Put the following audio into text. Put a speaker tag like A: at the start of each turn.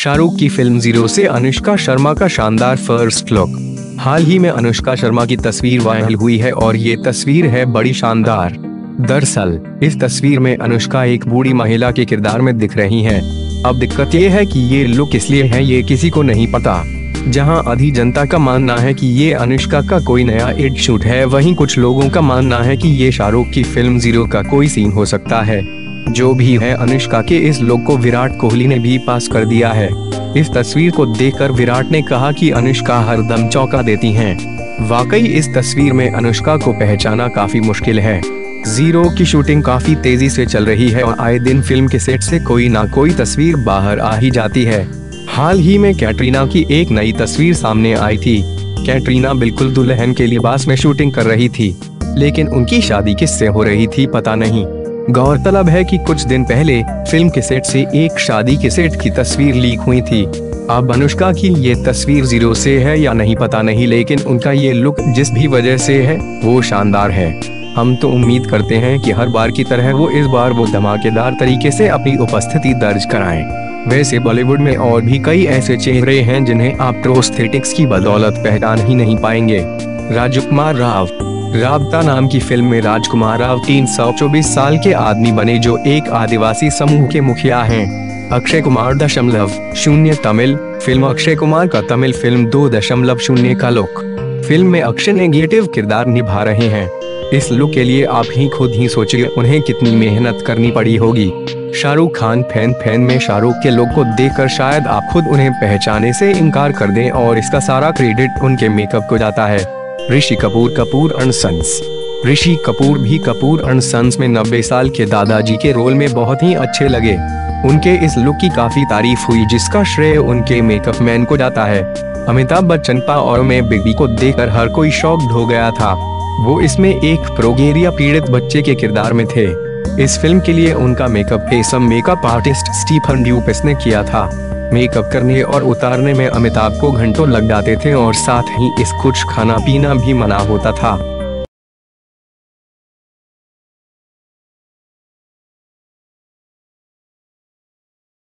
A: शाहरुख की film zero से अनुष्का शर्मा का शानदार फर्स्ट लुक। हाल ही में अनुष्का शर्मा की तस्वीर वायरल हुई है और ये तस्वीर है बड़ी शानदार। दरअसल इस तस्वीर में अनुष्का एक बूढ़ी महिला के किरदार में दिख रही हैं। अब दिक्कत ये है कि ये लुक इसलिए है ये किसी को नहीं पता। जहां आधी जनता का मानना है कि ये अनुष्का का कोई नया एड शूट है, वहीं कुछ लोगों का मानना है कि ये शाहरुख की फिल्म जीरो का कोई सीन हो सकता है। जो भी है, अनुष्का के इस लुक को विराट कोहली ने भी पास कर दिया है। इस तस्वीर को देखकर विराट ने कहा कि अनुष्का हरदम चौंका देती हैं। वाकई इस तस्वीर में अनुष्का को पहचाना काफी मुश्किल है। जीरो की शूटिंग काफी तेजी से चल रही है और आए दिन फिल्म के सेट से कोई ना कोई तस्वीर बाहर आ ही जाती है। हाल ही में कैटरीना की एक नई तस्वीर सामने आई थी। कैटरीना बिल्कुल दुल्हन के लिबास में शूटिंग कर रही थी, लेकिन उनकी शादी किससे हो रही थी पता नहीं। गौरतलब है कि कुछ दिन पहले फिल्म के सेट से एक शादी के सेट की तस्वीर लीक हुई थी। अब अनुष्का की ये तस्वीर जीरो से है या नहीं पता नहीं, लेकिन उनका ये लुक जिस भी वजह से है वो शानदार है। हम तो उम्मीद करते हैं कि हर बार की तरह वो इस बार वो धमाकेदार तरीके से अपनी उपस्थिति दर्ज कराएं। वैसे बॉलीवुड में और भी कई ऐसे चेहरे हैं जिन्हें आप प्रोस्थेटिक्स की बदौलत पहचान ही नहीं पाएंगे। राजकुमार राव। राबता नाम की फिल्म में राजकुमार राव 324 साल के आदमी बने जो एक आदिवासी समूह के मुखिया हैं। अक्षय कुमार 0.0 तमिल। फिल्म अक्षय कुमार का तमिल फिल्म 2.0 का लुक। फिल्म में अक्षय नेगेटिव किरदार निभा रहे हैं। इस लुक के लिए आप ही खुद ही सोचिए उन्हें कितनी मेहनत करनी पड़ी होगी। शाहरुख खान फैन में शाहरुख के लुक को देखकर शायद आप खुद उन्हें पहचाने से इनकार कर दें और इसका सारा क्रेडिट उनके मेकअप को जाता है। Rishi Kapoor Kapoor and sons. ऋषि कपूर भी कपूर एंड सन्स में 90 साल के दादाजी के रोल में बहुत ही अच्छे लगे। उनके इस लुक की काफी तारीफ हुई, जिसका श्रेय उनके मेकअप मैन को जाता है। अमिताभ बच्चन पावर में बिग बी को देखकर हर कोई शॉक्ड हो गया था। वो इसमें एक प्रोगेरिया पीड़ित बच्चे के किरदार में थे। इस फिल्म के लिए उनका makeup makeup artist Stephen Dupuis ने किया था। मेकअप करने और उतारने में अमिताभ को घंटों लग जाते थे और साथ ही इस कुछ खाना पीना भी मना होता था।